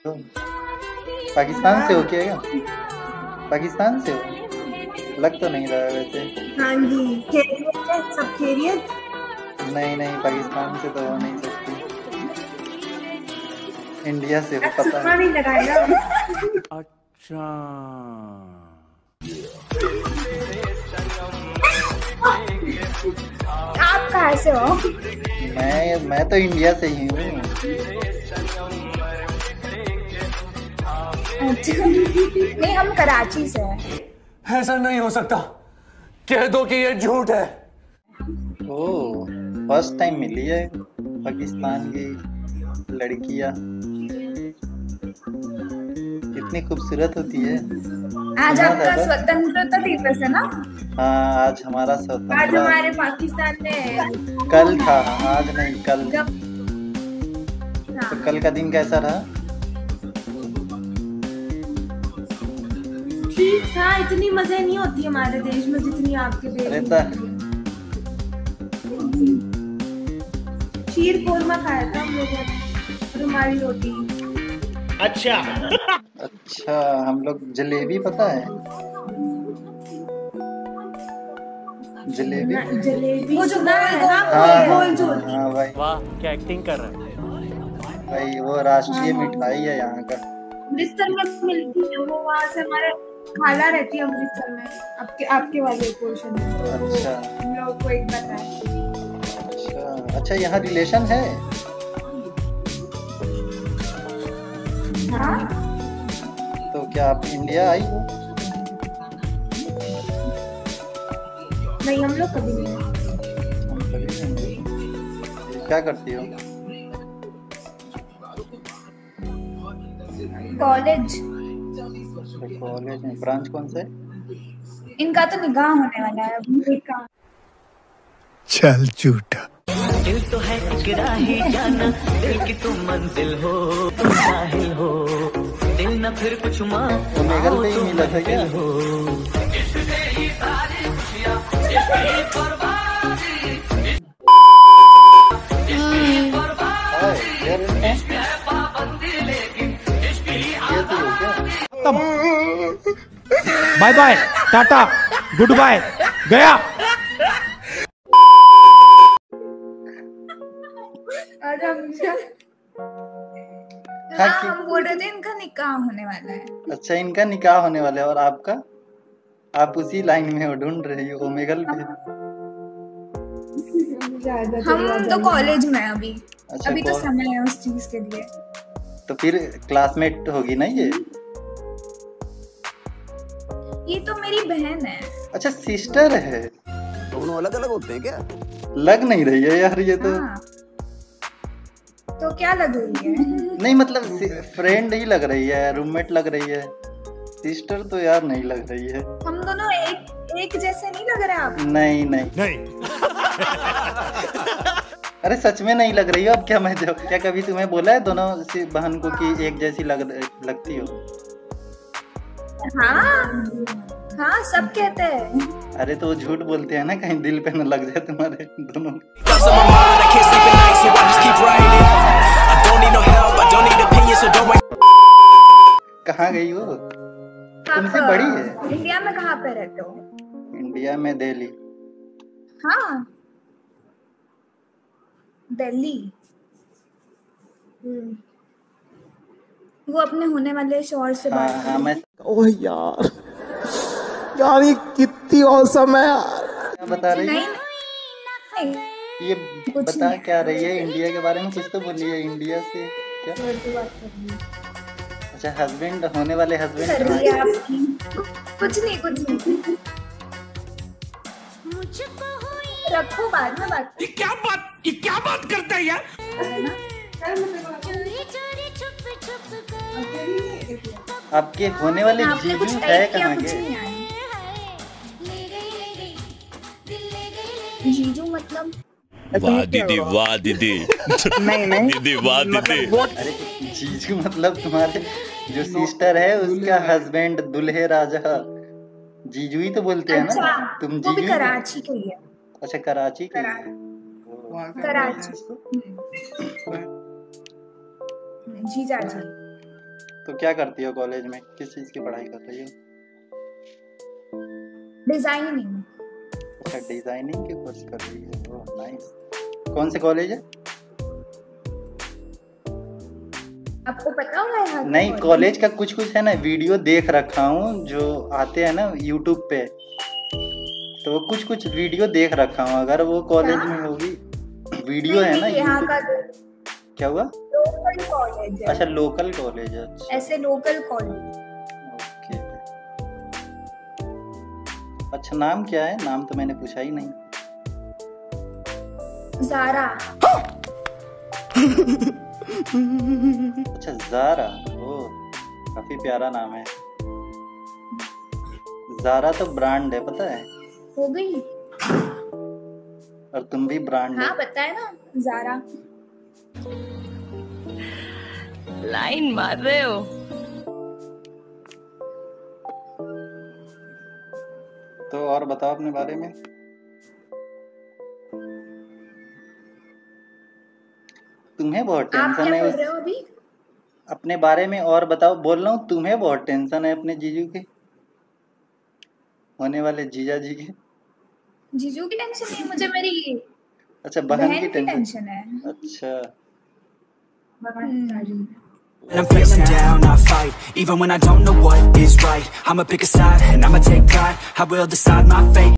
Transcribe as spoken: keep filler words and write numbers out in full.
तो पाकिस्तान से हो क्या? पाकिस्तान से हो? लग तो नहीं रहा है वैसे। हाँ जी, खैरियत है? सब खैरियत? नहीं नहीं, पाकिस्तान से तो हो नहीं सकती, इंडिया से हो पता है। नहीं लगाएगा। अच्छा, आप कहाँ से हो? मैं मैं तो इंडिया से ही हूँ। अच्छा, नहीं हम कराची से हैं। ऐसा नहीं हो सकता, कह दो कि ये झूठ है। ओह, फर्स्ट टाइम मिली है पाकिस्तान की लड़कियां, इतनी खूबसूरत होती है। आज सुना आपका था। स्वतंत्रता दिवस है ना? हाँ, आज हमारा आज स्वतंत्रता। हमारे पाकिस्तान में कल था, आज नहीं कल। जब तो कल का दिन कैसा रहा? ठीक था, इतनी मजे नहीं होती हमारे देश में जितनी आपके देश अरे में ता- होती है। शीर कोरमा खाया था हम लोगों ने और हमारी रोटी। अच्छा अच्छा, हम लोग जलेबी, पता है जलेबी? ना, जलेबी वो जो गोल गोल हाँ गोल जो हाँ होती है। हाँ भाई, वाह, क्या एक्टिंग कर रहा है। भाई वो राष्ट्रीय मिठाई है यहाँ का। अमृतसर में मिलती है वो, वहाँ से हमारे खाला रहती है अमृतसर में, आपके आपके वाले पोर्शन में। तो वो अच्छा हम लोग को एक पता है। अच्छा अच्छा, यहाँ रिलेशन है? हाँ, तो क्या आप इंडिया आई हो? नहीं हम लोग कभी नहीं। हम कभी नहीं गए। क्या करती हो? कॉलेज। कॉलेज में, ब्रांच कौन से? इनका तो निकाह होने वाला है अभी। निकाह चल झूठा। दिल तो है टुकड़ा ही जाना, दिल की तुम मंजिल हो, तुम साहिल हो, दिल न फिर कुछ माँ तो मेघल पे ही मिला था क्या? हो। हाय, क्या रहता है? ये तो हो क्या? Bye bye, tata, good bye, गया। और हम हाँ, हाँ, कि- हम बोल रहे थे इनका निकाह होने वाला है। अच्छा, इनका निकाह होने वाला है, और आपका? आप उसी लाइन में हो, ढूंढ रही हो ओमेगल पे। हम तो कॉलेज में हैं अभी। अच्छा, अभी तो कॉल- समय है उस चीज के लिए। तो फिर क्लासमेट होगी ना ये? ये तो मेरी बहन है। अच्छा, सिस्टर है। दोनों अलग अलग होते हैं क्या? लग नहीं रही है यार ये तो। हाँ। तो क्या लग रही है? नहीं मतलब फ्रेंड ही लग रही है, रूममेट लग रही है, सिस्टर तो यार नहीं लग रही है। हम दोनों एक एक जैसे नहीं लग रहे आप? नहीं नहीं नहीं अरे सच में नहीं लग रही हो। अब क्या मैं जो क्या कभी तुम्हें बोला है दोनों सी बहन को कि एक जैसी लग लगती हो? हाँ हाँ, सब कहते हैं। अरे तो वो झूठ बोलते हैं ना, कहीं दिल पे न लग जाए तुम्हारे दोनों। कहाँ गई हो? तुमसे आप बड़ी है। इंडिया में कहाँ पे रहते हो? इंडिया में दिल्ली। हाँ, दिल्ली। हम्म। वो अपने होने वाले शोहर से हाँ बात हाँ, मैं ओह यार, यार ये कितनी औसम है यार। क्या बता रही नहीं है? नहीं, ये कुछ बता नहीं। क्या रही है? इंडिया के बारे में कुछ तो बोली है। इंडिया से क्या? शोहर से बात कर रही है। अच्छा, हस्बैंड, होने वाले हस्बैंड कर कहाँ रही है गए? आपकी? कुछ नहीं कुछ नहीं। रखो, बाद में बात ये क्या बात ये क्या बात करता है यार। है ना। आपके होने वाले आपने कुछ जीजू है टाइप किया, कहाँ कुछ के? नहीं आया। जीजू मतलब? वाह दीदी, वाह दीदी, नहीं नहीं दीदी वाह दीदी। अरे जीजू मतलब तुम्हारे जो सिस्टर है उसका हस्बैंड, दुल्हे राजा, जीजू ही तो बोलते हैं अच्छा, ना। तुम वो भी जीजू ही- कराची के ही है। अच्छा, कराची के ही है। कराची। जीजा जी। तो क्या करती हो कॉलेज में, किस चीज की पढ़ाई कर रही हो? डिजाइनिंग। अच्छा डिजाइनिंग के कोर्स कर रही है, ओह नाइस। कौन से कॉलेज है? आपको पता होगा यहाँ? नहीं कॉलेज का कुछ कुछ है ना, वीडियो देख रखा हूँ जो आते हैं ना यूट्यूब पे, तो वो कुछ कुछ वीडियो देख रखा हूँ, अगर वो कॉलेज में होगी वीडियो है ना यहाँ का। क्या हुआ? लोकल कॉलेज है। अच्छा लोकल कॉलेज है। अच्छा ऐसे लोकल कॉलेज। ओके। अच्छा नाम क्या है? नाम तो मैंने पूछा ही नहीं। ज़ारा। अच्छा ज़ारा, ओ काफी प्यारा नाम है। ज़ारा तो ब्रांड है, पता है? हो गई। और तुम भी ब्रांड हाँ है। पता है ना ज़ारा। लाइन मार रहे हो। तो और बताओ अपने बारे में। तुम्हें बहुत आप टेंशन क्या है बोल उस... रहे हो अभी? अपने बारे में और बताओ। बोल रहा हूँ तुम्हें बहुत टेंशन है अपने जीजू के, होने वाले जीजा जी के। जीजू की टेंशन नहीं, मुझे मेरी अच्छा बहन, बहन की की टेंशन टेंशन है। अच्छा When I'm facing down, I fight, even when I don't know what is right. I'ma pick a side, and I'ma take pride. I will decide my fate.